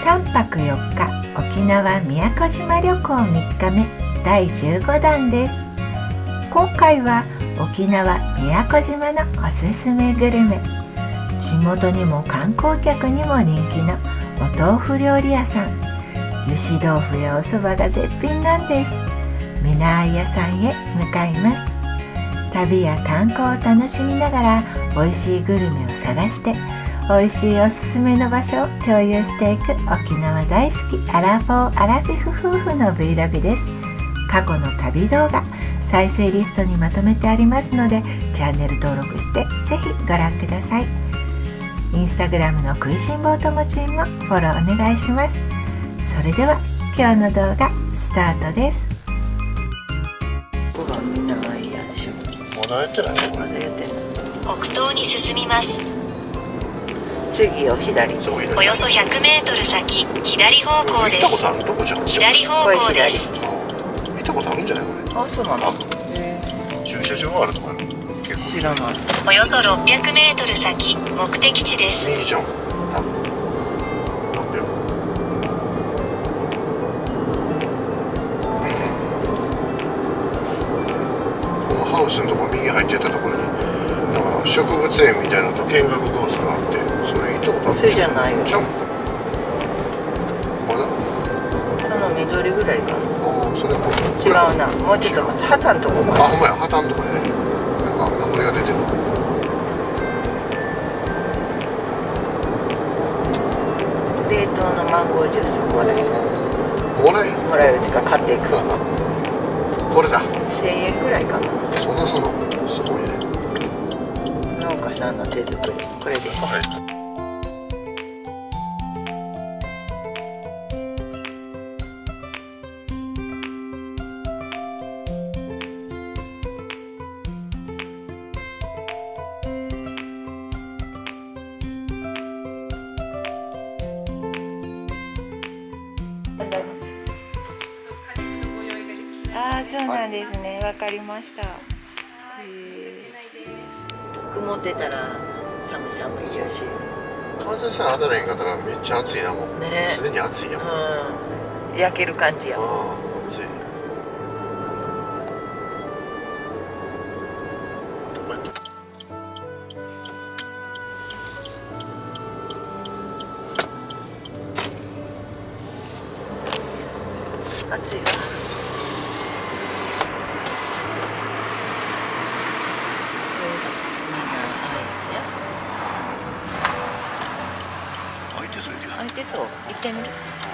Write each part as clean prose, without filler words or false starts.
3泊4日沖縄宮古島旅行3日目第15弾です。今回は沖縄宮古島のおすすめグルメ、地元にも観光客にも人気のお豆腐料理屋さん、油脂豆腐やお蕎麦が絶品なんです。メナー屋さんへ向かいます。旅や観光を楽しみながら美味しいグルメを探して美味しいおすすめの場所を共有していく沖縄大好きアラフォーアラフィフ夫婦の Vlog です。過去の旅動画再生リストにまとめてありますのでチャンネル登録してぜひご覧ください。インスタグラムの食いしん坊ともちんもフォローお願いします。それでは今日の動画スタートです。 ここがみんながいいやでしょ。 まだやってないの？ まだやってない。 北東に進みます。 次を左。 およそ100メートル先、左方向です。 行ったことあるとこじゃん。 左方向です。 行ったことあるんじゃないこれ。 あ、そうなの。 駐車場があるところ結構知らない。 およそ600メートル先、目的地です。 いいじゃん。多分このハウスのところ右入ってたところになんか植物園みたいなのと見学コースがあって、それ行ったことあるんそれじゃないよ。 ちゃうかまだその緑ぐらいかな。 ああ、それはこう違うな。もうちょっと旗のとこあ、 かほんまや、旗のとこやね。なんか名前が出てる。 冷凍のマンゴージュースもらえる。 もらえる。 もらえるっていうか買っていく。 これだ。 1000円ぐらいかな。 そんなすんのすごいね。 農家さんの手作り。これです。 はい。 ああ、そうなんですね。わかりました。曇ってたら寒いしよし。 風さえ当たらへんかったらめっちゃ暑いなもん。 ね。 すでに暑いやん。 うん。焼ける感じや。 ああ、暑い。どこやった？ 暑いわ。 開いてそうやけど。 開いてそう。行ってみる。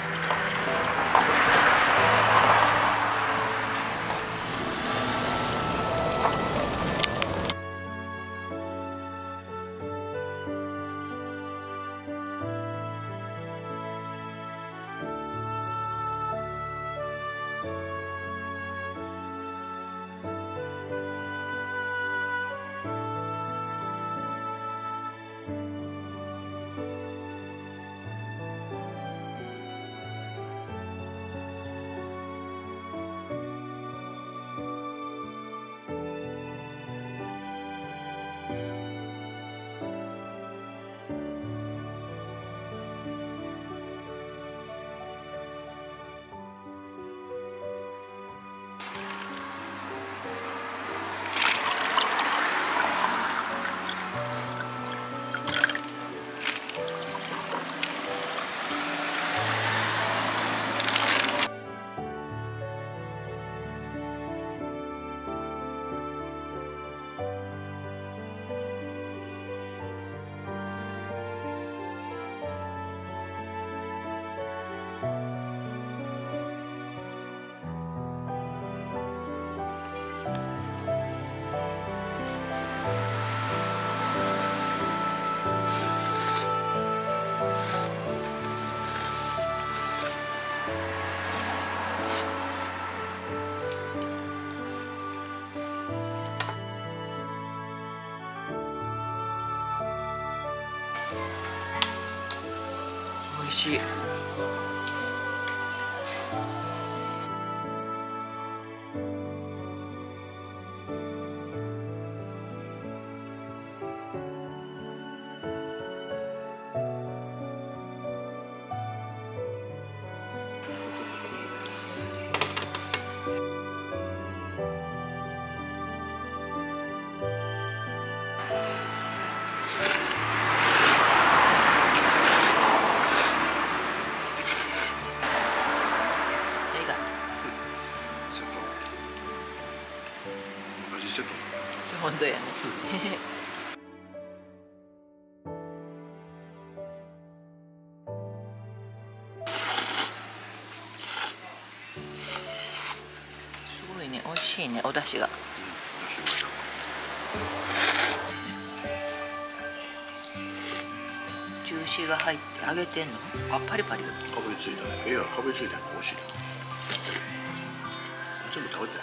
美味しい。 すごいね、美味しいね、お出汁が。ジューシーが入って揚げてんの。あ、パリパリ。 かぶりついたね。いや、かぶりついたね。美味しい。全部食べて。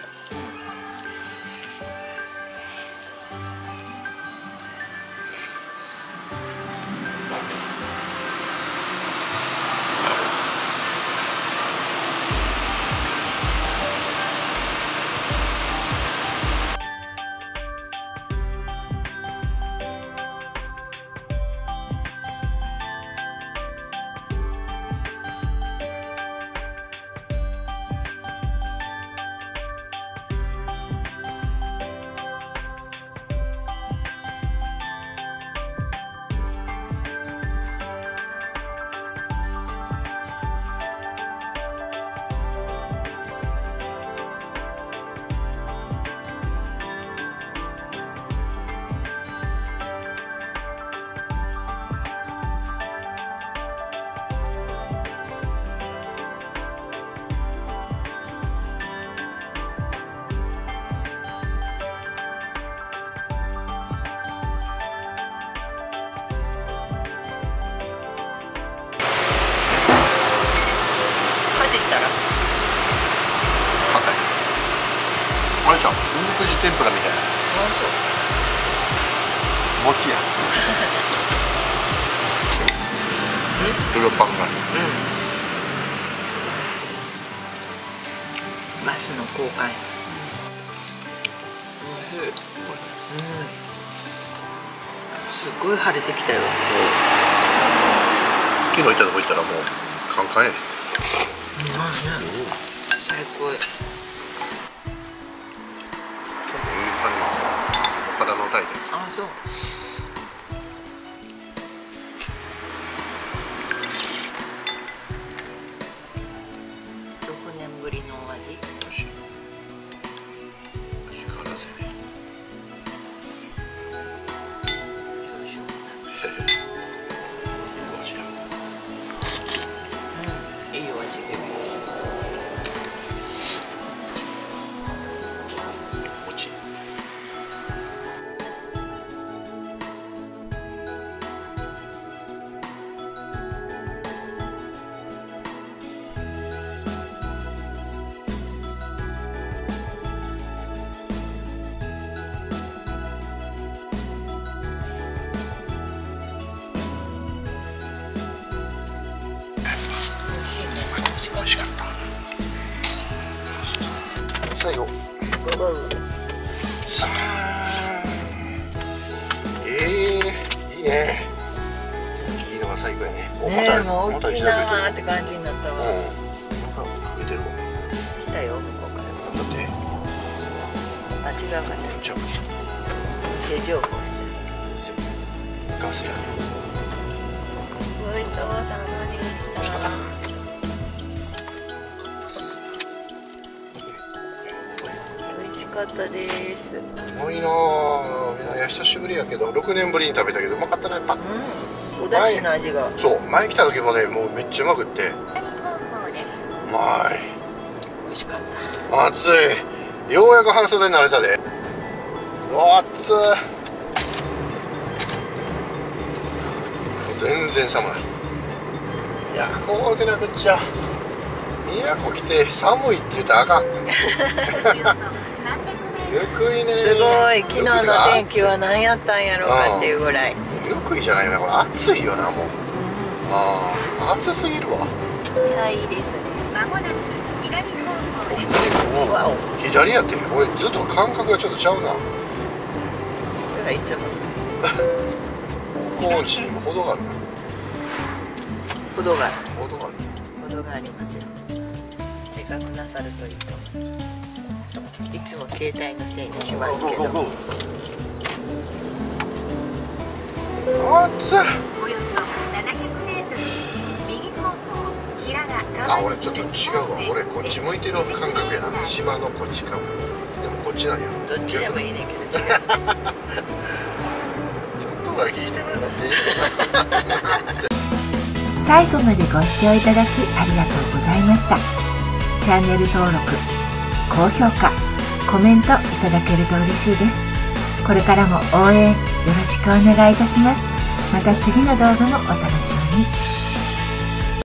硬い。あれじゃん、うむくじ天ぷらみたいな。餅や。黒パンが。 ガスの交換。すごい晴れてきたよ。 昨日行ったとこ行ったらもうカンカンやで。 最高。 いい感じ。体のタイト。 あ、そう。6年ぶりのお味。 美味しい。力ぜね。 よいしょ。 いい味や。 いいお味。 餅。美味しかった。最後。さあ。いいね。いいのが最後やね。 もう大きいなーって感じになったわ。 なんか増えてるわ。 来たよ、向こうから。 だって。 あ、違うかね。 ちょ。 偽情報。 ガスやね。 ごちそうさまでした。 どうしたかな。 美味しかったです。 うまいなぁ。いや、久しぶりやけど6年ぶりに食べたけどうまかったね。やっぱお出汁の味が。 そう、前来た時もね、もうめっちゃうまくって。うまい。 美味しかった。 暑い。ようやく半袖になれたで。暑い。全然寒ない。いや、こうでなくっちゃ宮古来て寒いって言ったらあかん。ぬくいね。 すごい、昨日の天気は何やったんやろうかっていうぐらい。 ぬくいじゃないよね、これ暑いよな、もう。ああ、暑すぎるわ。 はいですね。間もなく左方向へ。 左やって、俺ずっと感覚がちょっとちゃうな。 それはいつも。 高知にも程がある。 程がある。 程がある。 程がありますよ。自覚なさるといいと思う。いつも携帯のせいにしますけど。 暑い。 およそ700メートル右方向平賀あ、俺ちょっと違うわ。俺こっち向いてる感覚やな。島のこっちかも。でもこっちなんや。 どっちでもいいねんけど違う。 ちょっとだけ聞いてくれたっていい最後までご視聴いただきありがとうございました。チャンネル登録、高評価、コメントいただけると嬉しいです。これからも応援よろしくお願いいたします。また次の動画もお楽しみに。